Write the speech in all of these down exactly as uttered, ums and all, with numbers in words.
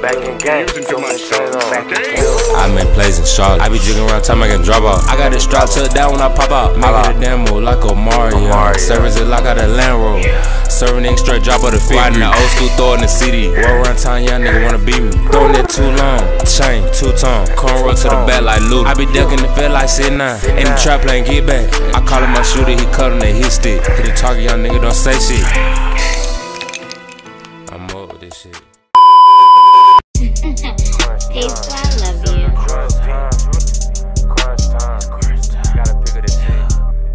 Back in game, too much shit on. I'm in plays in Charlotte. I be jigging around time I can drop off. I got this strap tucked down when I pop out. Make it a damn move like a Mario. Service it like out a Land Rover. Serving nigga straight drop of the feet. Riding the old school, throw in the C D. Roll around town, young nigga wanna beat me. Throwing it too long, chain, two tone. Cornrow to the back like Luda. I be ducking the fed like sitting nine. In the trap playing get back. I call him my shooter, he cut him that hit stick. Hit the target, young nigga don't say shit. I'm up with this shit. Hey, so I love you. Crunch time, crunch time, crunch time. Gotta pick up this shit.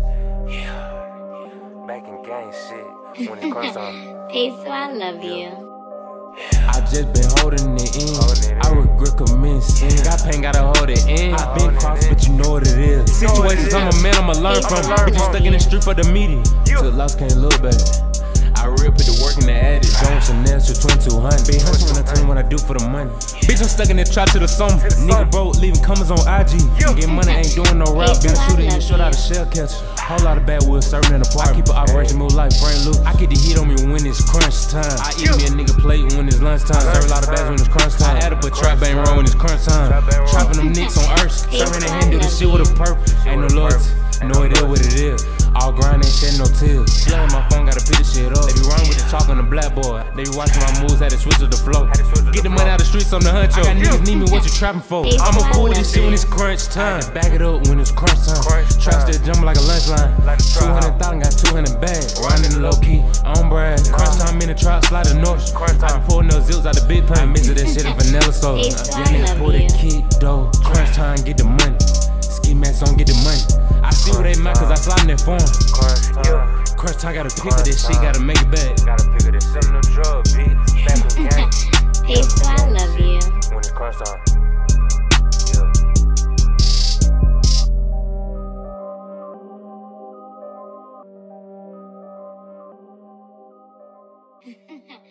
Yeah, back in gang shit. When it crunch time. Hey, so I love you. I just been holding it in. I regret commencing. Got pain, gotta hold it in. I been crossed, but you know what it is. Situations I'm a man, I'ma learn from. Bitches stuck in the street for the media. Till lost, can't look back. I real put the work in the attic. Jones Chanel to twenty-two hundred. Big hunch when I tell you what I do for the money. Bitch, I'm stuck in the trap to the summer. Nigga broke, leaving commas on I G. Get money, ain't doing no rap. Been shooting in the short out of shell catcher. Whole lot of bad wood serving in the park. I keep an operation move like Frank Luke. I get the heat on me when it's crunch time. I eat me a nigga plate when it's lunchtime. Serve a lot of bags when it's crunch time. I had to put trap bang roll when it's crunch time. Trapping them nicks on earth. Serving the hand, do this shit with a purpose. Ain't no loyalty. Know it is what it is. All grind, ain't shedding no tears. Blowing my phone, gotta pick this shit up. They be running with the chalk on the blackboard. They be watching my moves, had to switch to the flow. Get the money out the streets on the hunt, yo. I got niggas need me, what you trapping for? I'm a fool with this shit when it's crunch time. Back it up when it's crunch time. Trap still jumping like a lunch line. two hundred thousand, got two hundred bags. Riding low key, I don't brag. Crunch time in the trap, slide the north. I be pulling those zills out the big pan. Mix of that shit in vanilla soda. Young niggas pull that kick, though. Crunch time, get the money. Ski mask on, get the money. I see what they mad cause I slide in that form. Crunch time, gotta pick up this shit, gotta make it back. Gotta pick up this shit, no drug, bitch. Back in gang. Hey, so I love you. When it's crunch time. Yeah.